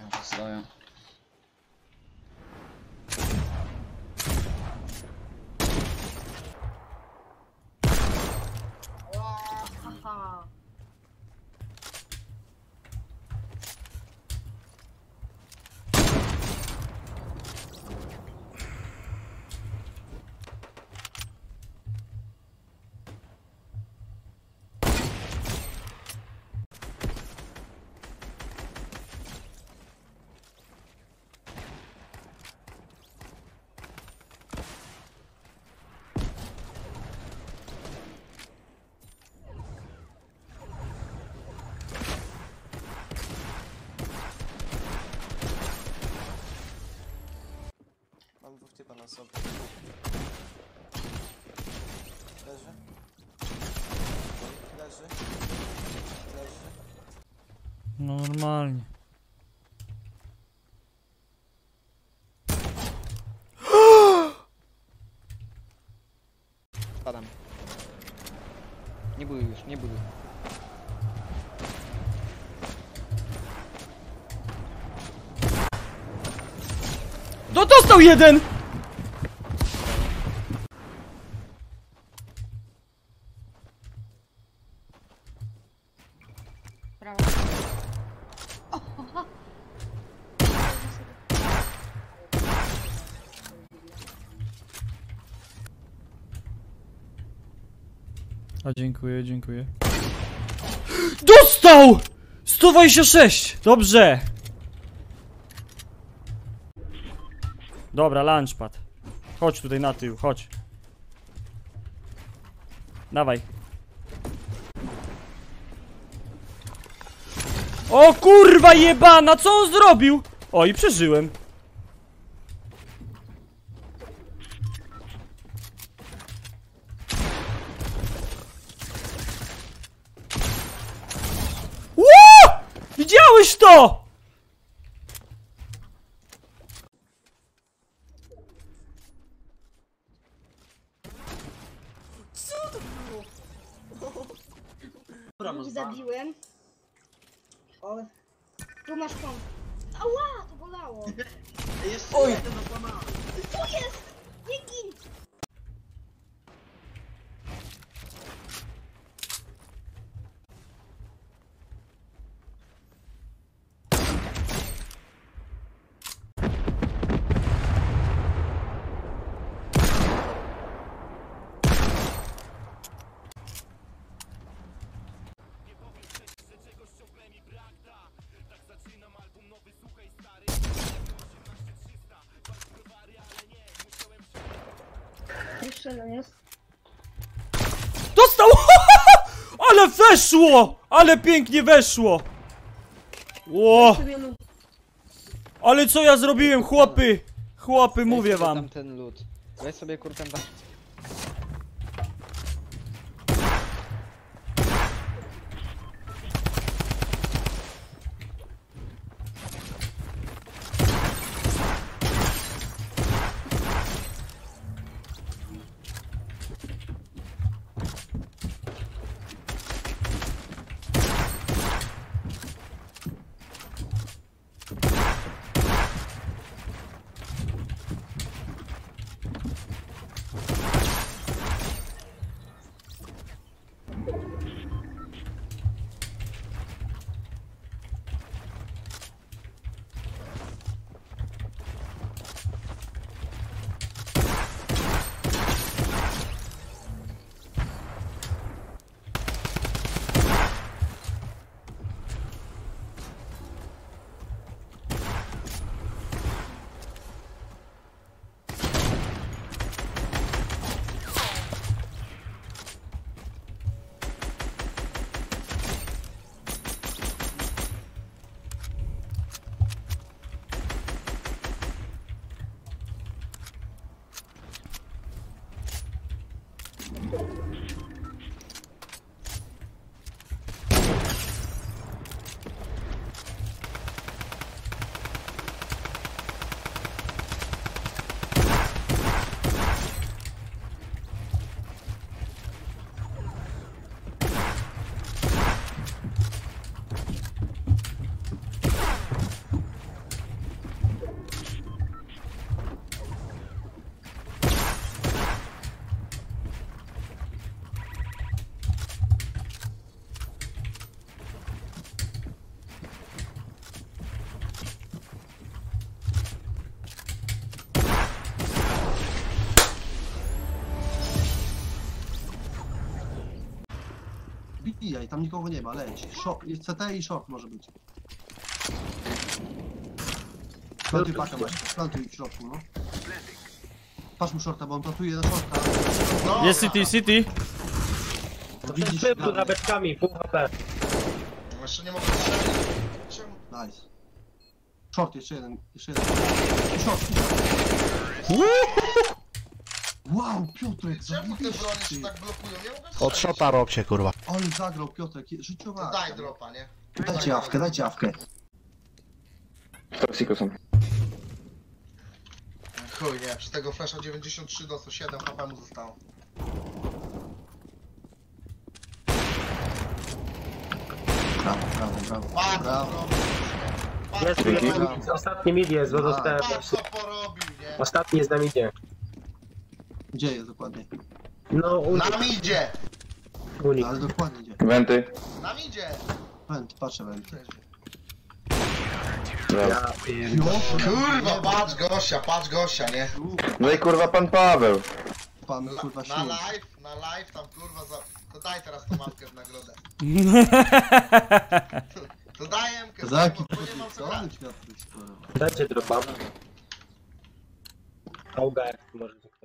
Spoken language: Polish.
Stoję. Haha. Mam dwóch typa na sobie. Leży. Leży. Leży. No normalnie. Spadam. Nie buduj już, nie buduj. No dostał jeden! Brawo. O, aha. A dziękuję, dziękuję. Dostał! 126! Dobrze! Dobra, launchpad. Chodź tutaj na tył, chodź. Dawaj. O kurwa jebana, co on zrobił? O, i przeżyłem. Ło! Widziałeś to? Drugi zabiłem. O. Tu masz kąt. Ała, to bolało. Oj! Tu jest! Nie gin! Jeszcze jeden jest. Dostał! Ale weszło! Ale pięknie weszło! Ło! Ale co ja zrobiłem, chłopy? Chłopy, mówię wam. Tam ten lód. Weź sobie kurtę. wbijaj, tam nikogo nie ma, leć. CT i short może być. Plantuj pakę masz, plantuj w środku, no. Patrz mu shorta, bo on plantuje na shorta. No, Jest City, City. Widzisz, Typu na beczkami, pół HP. jeszcze nie mogę strzelić. Czemu? nice. Short, jeszcze jeden. Short. Wow, Piotrek, Czemu te bronie się zajebiście. tak blokują? Nie mogę Od strzelić. shota rob się, kurwa. Ale zagrał Piotrek, życiowa. Daj dropa, nie? Dajcie jawkę, dajcie jawkę. Toxico są. Chuj, nie, przy tego flasha 93 do 107 HP mu zostało. Brawo. Patrz co Brawo. porobił. Jest, Dzięki. jest, ostatni mid jest, bo dostałem Patrz właśnie. co porobił, nie? Ostatni jest na midzie. Gdzie jest dokładnie? No, Na midzie! unik. Ale dokładnie gdzie? Wenty. Na midzie! Węd, patrzę węd. Ja pierdolę. Kurwa, patrz gościa, nie? No i kurwa pan Paweł. Pan kurwa Na sił. live tam kurwa za... To daj teraz tą mapkę w nagrodę. To daj Emkę, Za jaki bo nie mam co brać. świat kurwa. Dajcie dropa. Auga jak tu może.